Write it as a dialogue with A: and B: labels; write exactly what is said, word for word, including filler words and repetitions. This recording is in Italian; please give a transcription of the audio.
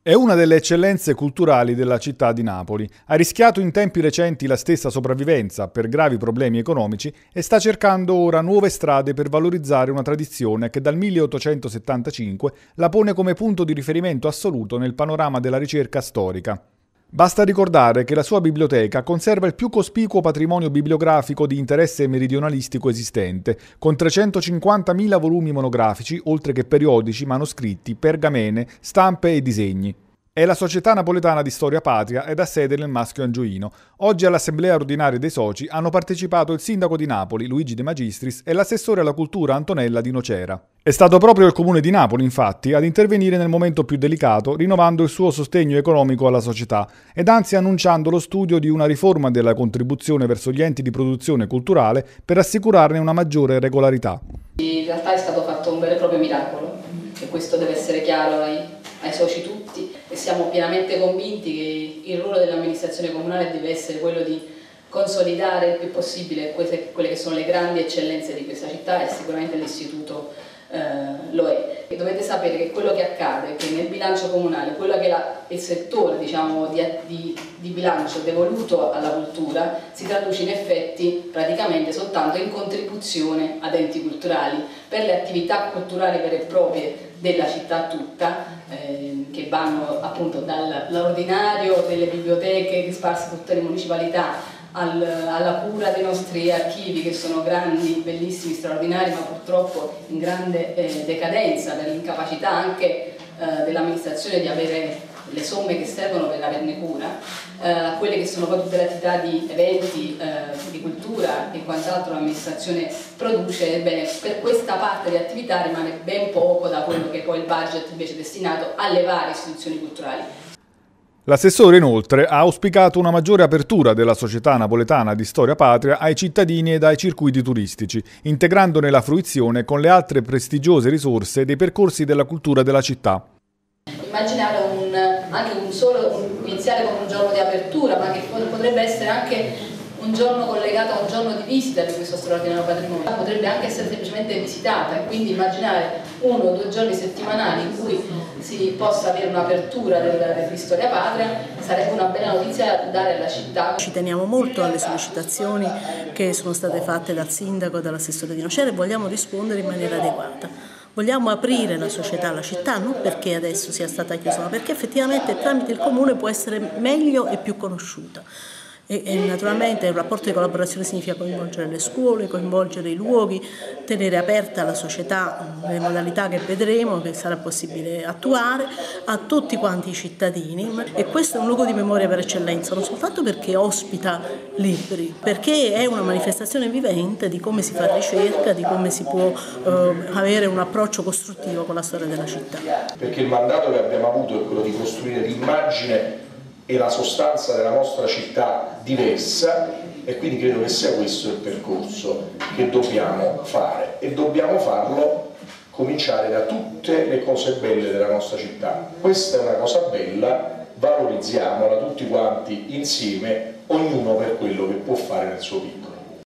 A: È una delle eccellenze culturali della città di Napoli. Ha rischiato in tempi recenti la stessa sopravvivenza per gravi problemi economici e sta cercando ora nuove strade per valorizzare una tradizione che dal milleottocentosettantacinque la pone come punto di riferimento assoluto nel panorama della ricerca storica. Basta ricordare che la sua biblioteca conserva il più cospicuo patrimonio bibliografico di interesse meridionalistico esistente, con trecentocinquantamila volumi monografici, oltre che periodici, manoscritti, pergamene, stampe e disegni. È la Società Napoletana di Storia Patria ed ha sede nel Maschio Angioino. Oggi all'Assemblea Ordinaria dei Soci hanno partecipato il sindaco di Napoli, Luigi De Magistris, e l'assessore alla cultura Antonella Di Nocera. È stato proprio il Comune di Napoli, infatti, ad intervenire nel momento più delicato, rinnovando il suo sostegno economico alla società ed anzi annunciando lo studio di una riforma della contribuzione verso gli enti di produzione culturale per assicurarne una maggiore regolarità.
B: In realtà è stato fatto un vero e proprio miracolo, e questo deve essere chiaro ai, ai soci tutti, e siamo pienamente convinti che il ruolo dell'amministrazione comunale deve essere quello di consolidare il più possibile quelle, quelle che sono le grandi eccellenze di questa città, e sicuramente l'istituto eh, lo è. E dovete sapere che quello che accade, che nel bilancio comunale, quello che è la, il settore diciamo, di, di, di bilancio devoluto alla cultura si traduce in effetti praticamente soltanto in contribuzione ad enti culturali per le attività culturali vere e proprie della città tutta, eh, che vanno appunto dall'ordinario delle biblioteche sparse in tutte le municipalità al, alla cura dei nostri archivi, che sono grandi, bellissimi, straordinari, ma purtroppo in grande eh, decadenza per l'incapacità anche eh, dell'amministrazione di avere le somme che servono per averne cura, a eh, quelle che sono poi tutte le attività di eventi, eh, di cultura e quant'altro l'amministrazione produce. Bene, per questa parte di attività rimane ben poco da quello che è poi il budget invece destinato alle varie istituzioni culturali.
A: L'assessore inoltre ha auspicato una maggiore apertura della Società Napoletana di Storia Patria ai cittadini ed ai circuiti turistici, integrandone la fruizione con le altre prestigiose risorse dei percorsi della cultura della città.
B: Immaginare un, anche un solo, un, iniziare con un giorno di apertura, ma che potrebbe essere anche un giorno collegato a un giorno di visita di questo straordinario patrimonio, potrebbe anche essere semplicemente visitata, e quindi immaginare uno o due giorni settimanali in cui si possa avere un'apertura del, di Storia Patria sarebbe una bella notizia da dare alla città.
C: Ci teniamo molto alle sollecitazioni che sono state fatte dal sindaco e dall'assessore Di Nocera e vogliamo rispondere in maniera adeguata. Vogliamo aprire la società alla città, non perché adesso sia stata chiusa, ma perché effettivamente tramite il comune può essere meglio e più conosciuta. E, e naturalmente il rapporto di collaborazione significa coinvolgere le scuole, coinvolgere i luoghi, tenere aperta la società nelle modalità che vedremo, che sarà possibile attuare, a tutti quanti i cittadini. E questo è un luogo di memoria per eccellenza, non soltanto perché ospita libri, perché è una manifestazione vivente di come si fa ricerca, di come si può eh, avere un approccio costruttivo con la storia della città.
D: Perché il mandato che abbiamo avuto è quello di costruire l'immagine e la sostanza della nostra città diversa, e quindi credo che sia questo il percorso che dobbiamo fare, e dobbiamo farlo cominciare da tutte le cose belle della nostra città. Questa è una cosa bella, valorizziamola tutti quanti insieme, ognuno per quello che può fare nel suo piccolo.